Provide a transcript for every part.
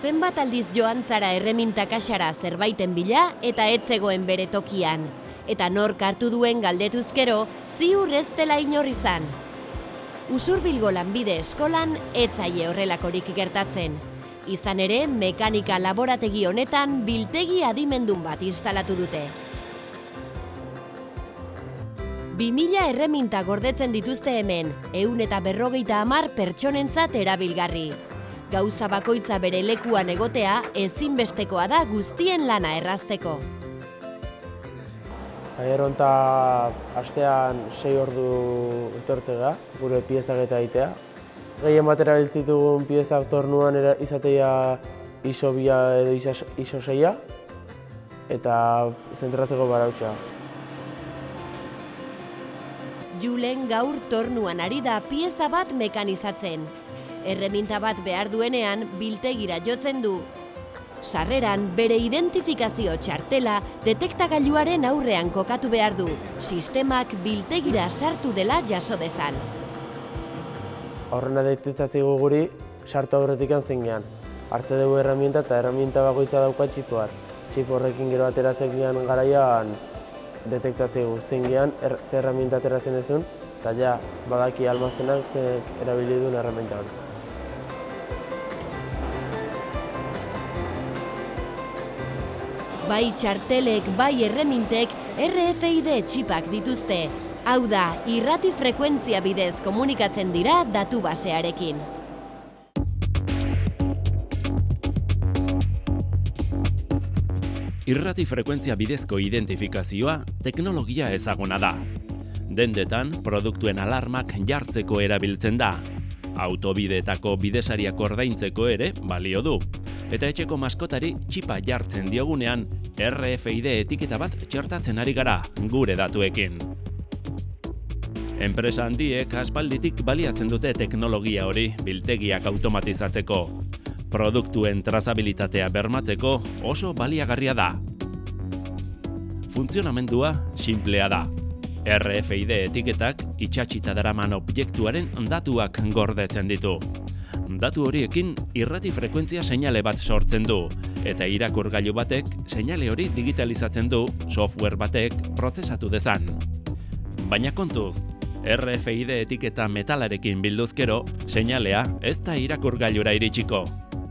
Zenbat aldiz joan zara erreminta kaxara zerbaiten bila eta ez zegoen bere tokian. Eta nork hartu duen galdetuzkero, ziur ez dela inor izan. Usurbilgo lanbide eskolan ez zaie horrelakorik gertatzen. Izan ere, mekanika laborategi honetan biltegi adimendun bat instalatu dute. 2000 erreminta gordetzen dituzte hemen, 150 pertsonentzat erabilgarri. Gauza bakoitza bere lekuan egotea ezinbestekoa da guztien lana errazteko. Gero eta astean 6 ordu etortzega, gure piezak eta egitea. Gehien bat erabiltzitugun piezak tornuan izatea ISO 2 edo ISO 6 eta zentratzeko barautxa. Julen gaur tornuan ari da pieza bat mekanizatzen. Erreminta bat behar duenean biltegira jotzen du. Sarreran bere identifikazio txartela detektagailuaren aurrean kokatu behar du. Sistemak biltegira sartu dela jaso dezan. Horrena detektatzeko guri sartu aurretik zingean. Hartze dugu erreminta eta erreminta bakoitza dauka txipo bat. Txipo horrekin gero ateratzen gean garaian detektatzeko zingean ze erreminta ateratzen ezun eta ja badaki almazenak erabili duen erreminta hori. Bai txartelek, bai erremintek RFID txipak dituzte. Hau da, irrati frekuentzia bidez komunikatzen dira datu basearekin. Irrati frekuentzia bidezko identifikazioa teknologia ezaguna da. Dendetan, produktuen alarmak jartzeko erabiltzen da. Autobideetako bidesariak ordaintzeko ere balio du. Eta etxeko maskotari txipa jartzen diogunean, RFID etiketa bat txertatzen ari gara gure datuekin. Enpresa handiek aspalditik baliatzen dute teknologia hori biltegiak automatizatzeko. Produktuen trazabilitatea bermatzeko oso baliagarria da. Funtzionamendua sinplea da. RFID etiketak itsatsita daraman objektuaren datuak gordetzen ditu. Datu horiekin irrati frekuentzia seinale bat sortzen du, eta irakurgailu batek seinale hori digitalizatzen du software batek prozesatu dezan. Baina kontuz, RFID etiketa metalarekin bilduzkero, seinalea ez da irakurgailura iritsiko.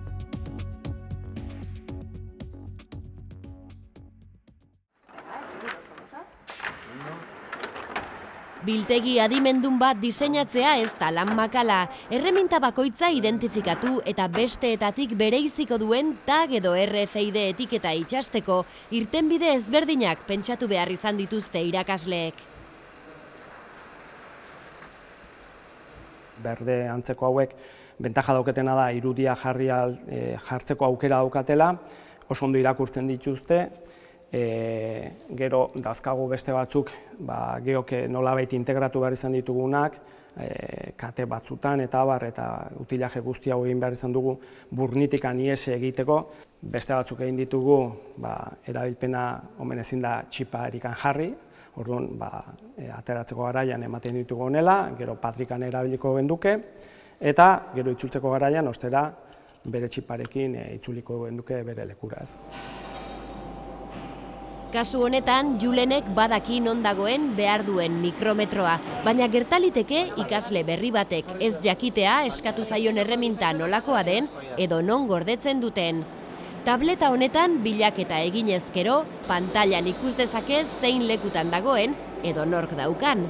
Biltegi adimendun bat diseinatzea ez da lan makala, erreminta bakoitza identifikatu eta besteetatik bereiziko duen tag edo RFID etiketa itxasteko irtenbide ezberdinak pentsatu behar izan dituzte irakasleek. Berde antzeko hauek bentaja dauketena da irudia jartzeko aukera daukatela, oso ondo irakurtzen dituzte. Gero dazkagu beste batzuk geok nolabait integratu behar izan ditugunak, kate batzutan eta abar eta utilaje guzti hau egin behar izan dugu burnitikan ihes egiteko. Beste batzuk egin ditugu erabilpena omen ezin da txipa erikan jarri, orduan ateratzeko garaian ematen ditugu honela, gero patrikan erabiliko genduke eta gero itzultzeko garaian ostera bere txiparekin itzuliko genduke bere lekura ez. Kasu honetan, Julenek badaki non dagoen behar duen mikrometroa, baina gertaliteke ikasle berri batek ez jakitea eskatu zaion erreminta nolakoa den edo non gordetzen duten. Tableta honetan bilaketa eginezkero, pantailan ikus dezake zein lekutan dagoen edo nork daukan.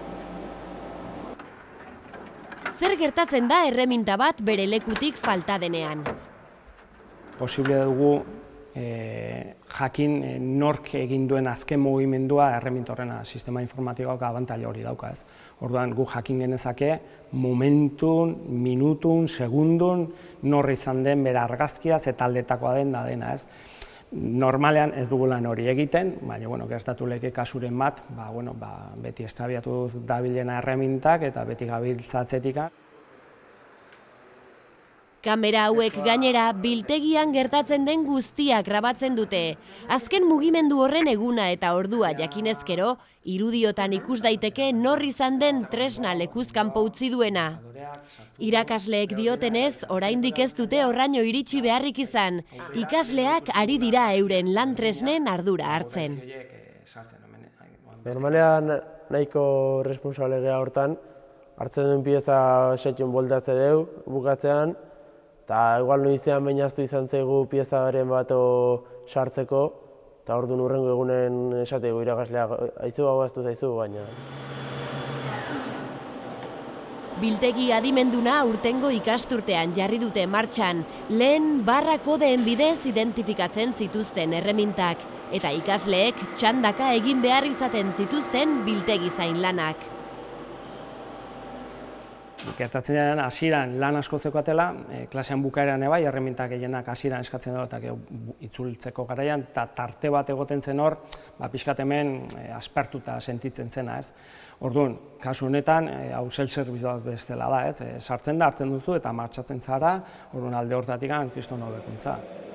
Zer gertatzen da erreminta bat bere lekutik falta denean? Posible dugu jakin nork egin duen azken mugimendua erreminta horrena sistema informatikoak abantaila hori dauka ez. Orduan gu jakin genezake momentun, minutun, segundun nor izan den bere argazkia ze taldetakoa den da dena ez. Normalean ez dugu lan hori egiten, baina gertatu leke kasuren bat, beti estrabiatu dabilena erremintak eta beti gabiltzatzetik. Kamera hauek gainera biltegian gertatzen den guztia grabatzen dute. Azken mugimendu horren eguna eta ordua jakinezkero, irudiotan ikus daiteke nor izan den tresna lekuz kanpo utzi duena. Irakasleek diotenez, oraindik ez dute horraino iritsi beharrik izan. Ikasleak ari dira euren lan tresnen ardura hartzen. Normalean nahiko responsable gea hortan, hartzen duen pieza setxun boltatze deu, bukatzean, eta igual noizean bainaztu izan zaigu piezaren bat sartzeko, eta orduan hurrengo egunen esateko irakasleak, aizu hau aztu zaizu, baina. Biltegi adimenduna urtengo ikasturtean jarri dute martxan, lehen barra kodeen bidez identifikatzen zituzten erremintak, eta ikasleek txandaka egin behar izaten zituzten biltegi zain lanak. Gertatzen den hasieran lan askotzeko atela, klasean bukaeran bai, erremintak gehienak hasieran eskatzen dut eta itzultzeko garaian, eta tarte bat egoten zen hor, pixkat hemen aspertuta sentitzen zena, ez. Orduan, kasu honetan, hau self-service bat bestela da, ez. Sartzen da, hartzen duzu eta martxatzen zara, orduan alde hortatik kriston hobekuntza.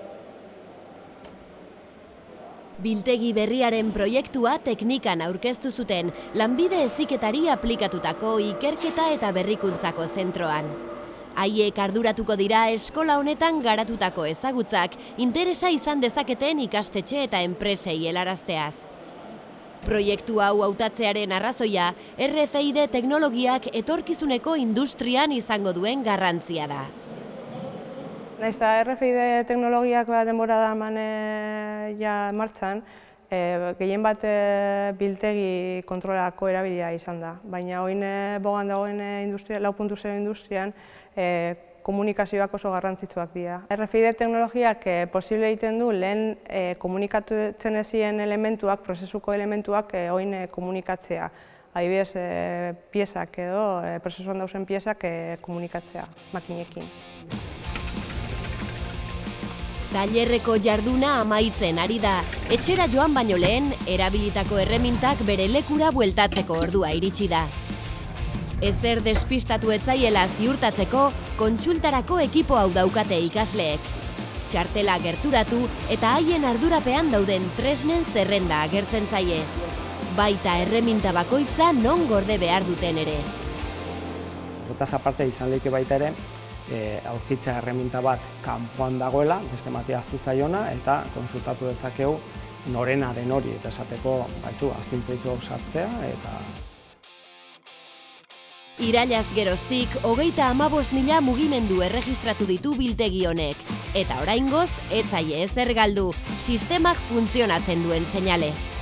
Biltegi berriaren proiektua teknikan aurkeztu zuten lanbide heziketari aplikatutako ikerketa eta berrikuntzako zentroan. Haiek arduratuko dira eskola honetan garatutako ezagutzak interesa izan dezaketen ikastetxe eta enpresei helarazteaz. Proiektu hau hautatzearen arrazoia, RFID teknologiak etorkizuneko industrian izango duen garrantzia da. Naiz eta RFID teknologiak denbora da eman martxan, gehien bat biltegi kontrolako erabilia izan da. Baina oin bogan dagoen lau puntu zero industrian komunikazioak oso garrantzitsuak dira. RFID teknologiak posible egiten du lehen komunikatzen ezien elementuak, prozesuko elementuak oin komunikatzea. Adibidez, piezak edo, prozesuan dauzen piezak komunikatzea makinekin. Tailerreko jarduna amaitzen ari da. Etxera joan baino lehen, erabilitako erremintak bere lekura bueltatzeko ordua iritsi da. Ezer despistatu etzaiela ziurtatzeko, kontsultarako ekipo hau daukate ikasleek. Txartela gerturatu eta haien ardurapean dauden tresnen zerrenda agertzen zaie. Baita erreminta bakoitza non gorde behar duten ere. Hortaz aparte izan leike baita ere, aurkitzea erreminta bat kanpoan dagoela, beste mati ahaztu zaiona, eta konsultatu dezakegu norena den hori, eta esateko, baizu, astintzaiko sartzea, eta... Irailaz geroztik, 35.000 mugimendu erregistratu ditu biltegi honek. Eta oraingoz, ez zaie ezer galdu, sistemak funtzionatzen duen seinale.